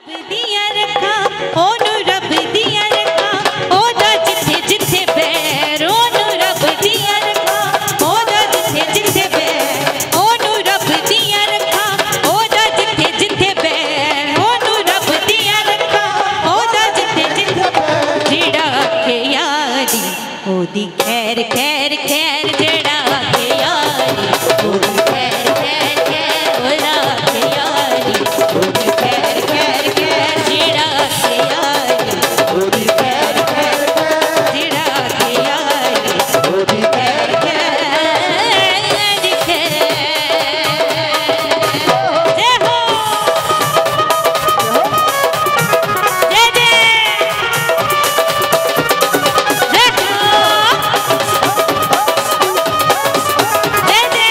दिया रखा ओनू रब दिया रखा ओदा जिथे जिथे बैर ओनू रब दिया रखा ओदा जिथे जिथे बैर ओनू रब दिया रखा ओदा जिथे जिथे बैर ओनू रब दिया रखा ओदा जिथे जिथे जेड़ा के यारी ओदी खैर खैर खैर जेड़ा के यारी ओदी खैर खैर खैर ओदा के यारी ओदी खैर खैर खैर जेड़ा के यारी ओदी खैर खैर खैर जेड़ा के यारी ओदी खैर खैर खैर जय हो जय जय जय हो जय जय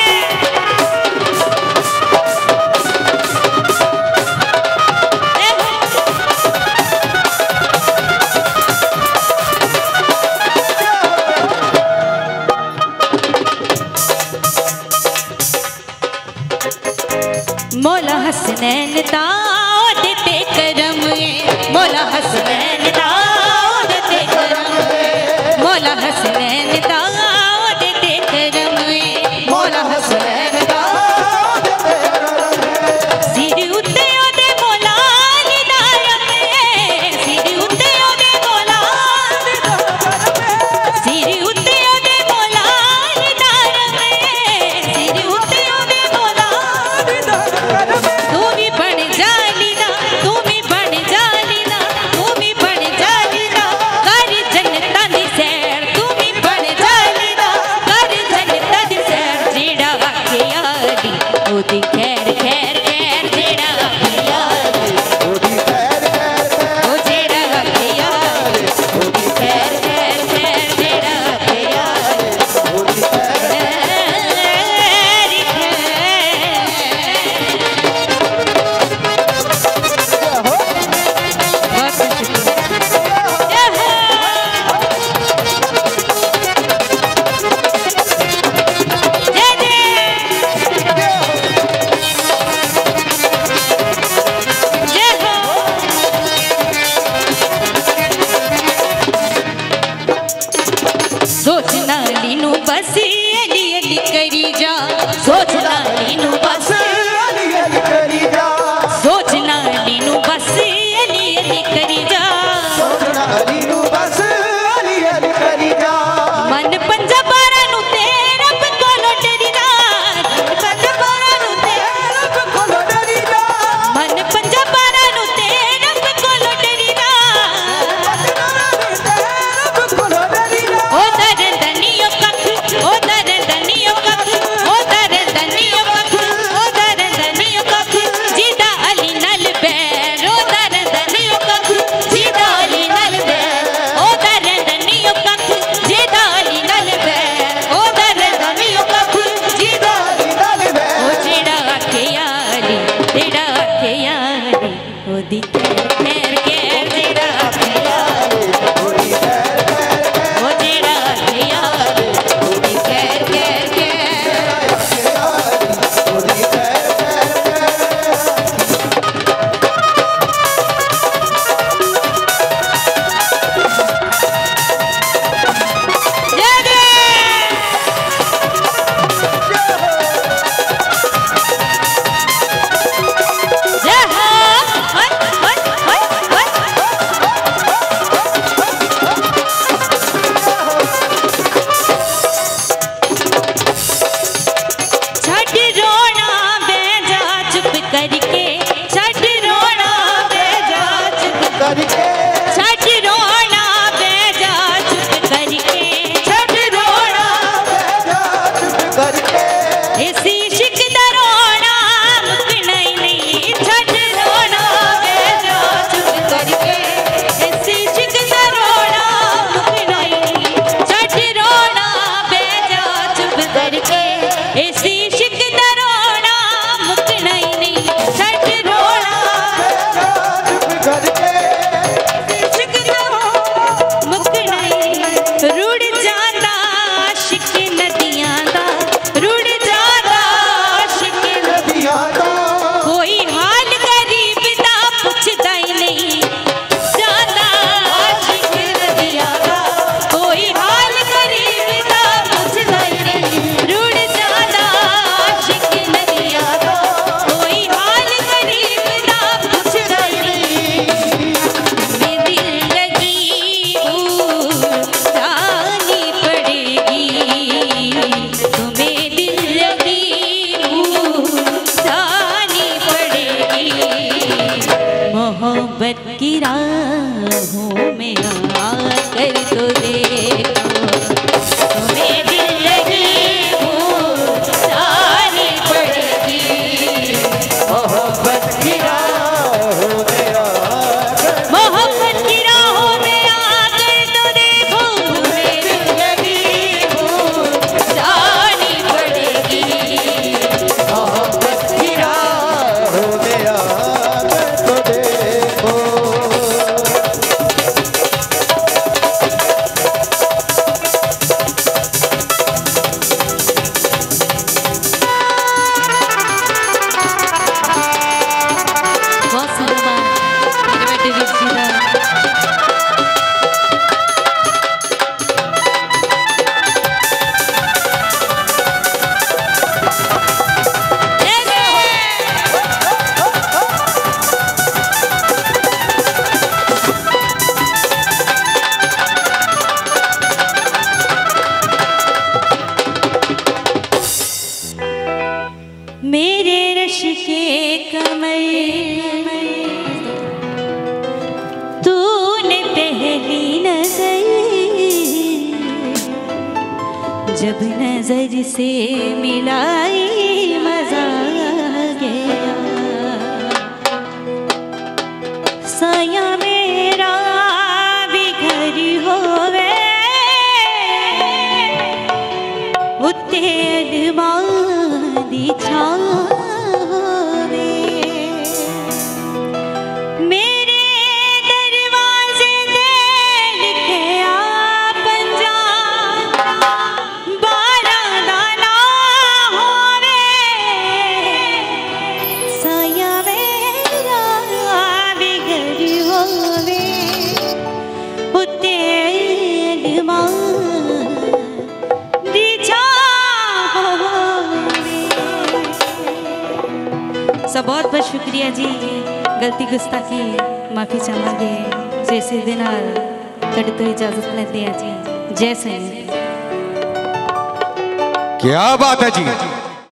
मौला हसनैन दाऊद ते करम मौला हसनैन दाऊद ते करम मौला हसनैन दाऊद ते करम मौला हसनैन दाऊद ते करम सिर उत्ते ओदे मौला दी दायम सिर उत्ते ओदे मौला दी दायम सिर उत्ते ओदे मौला दी दायम सिर उत्ते ओदे मौला दी दायम तू भी बन जालीना तू भी बन जालीना तू भी बन जालीना कर जन्नतां दी सैर तू भी बन जालीना कर जन्नतां दी सैर जेड़ा आखे यारी ओदी खैर खैर खैर जेड़ा आखे यारी ओदी खैर खैर खैर ओ जेड़ा आखे यारी ओदी खैर खैर खैर जेड़ा आखे यारी ओदी खैर खैर मोहब्बत की राहों में आकर तो देखो, तुम्हें दिल लगी भूल जानी पड़ेगी। मोहब्बत की राहों में आकर, मोहब्बत की राहों में आकर तो देखो, तुम्हें दिल लगी भूल जानी पड़ेगी। मोहब्बत की राहों में आकर तो देखो। बहुत सारा मेरे बेटे वीर जी का। मेरे रश के कमर तूने पहली नजर, जब नजर से मिलाई मजा आ गया। साया मेरा भी घर होवे, उत्ते अरमानी छावे। मेरे दरवाजे दे लिखे आपन जान, बारां दा ना होवे। साया मेरा भी घर होवे, उत्ते अरमानी छावे। सब बहुत बहुत शुक्रिया जी। गलती गुस्ताखी माफ़ी चाहांगे। जैसे दिन कड़ तो इजाजत लेते हैं जी। जय सिंह। क्या बात है जी।